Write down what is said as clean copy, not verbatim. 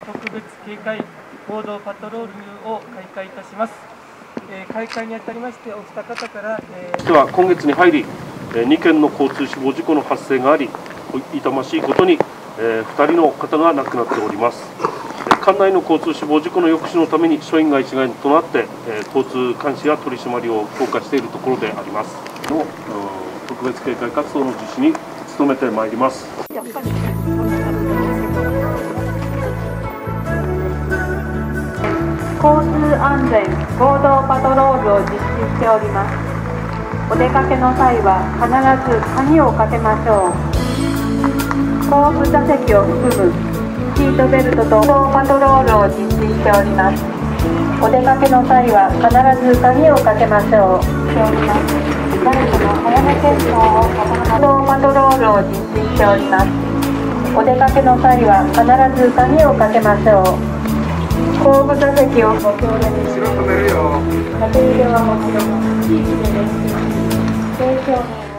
特別警戒合同パトロールを開会いたします。開会にあたりましてお二方から、 では今月に入り2件の交通死亡事故の発生があり、痛ましいことに2人の方が亡くなっております。管内の交通死亡事故の抑止のために署員が一丸となって交通監視や取り締まりを強化しているところでありますの特別警戒活動の実施に努めてまいります。 交通安全合同パトロールを実施しております。お出かけの際は必ず鍵をかけましょう。後部座席を含むシートベルトと合同パトロールを実施しております。お出かけの際は必ず鍵をかけましょう。しております。誰かの早め検討を合同パトロールを実施しております。お出かけの際は必ず鍵をかけましょう。後部座席をご協力します。縦揺れはもちろん、地域でです。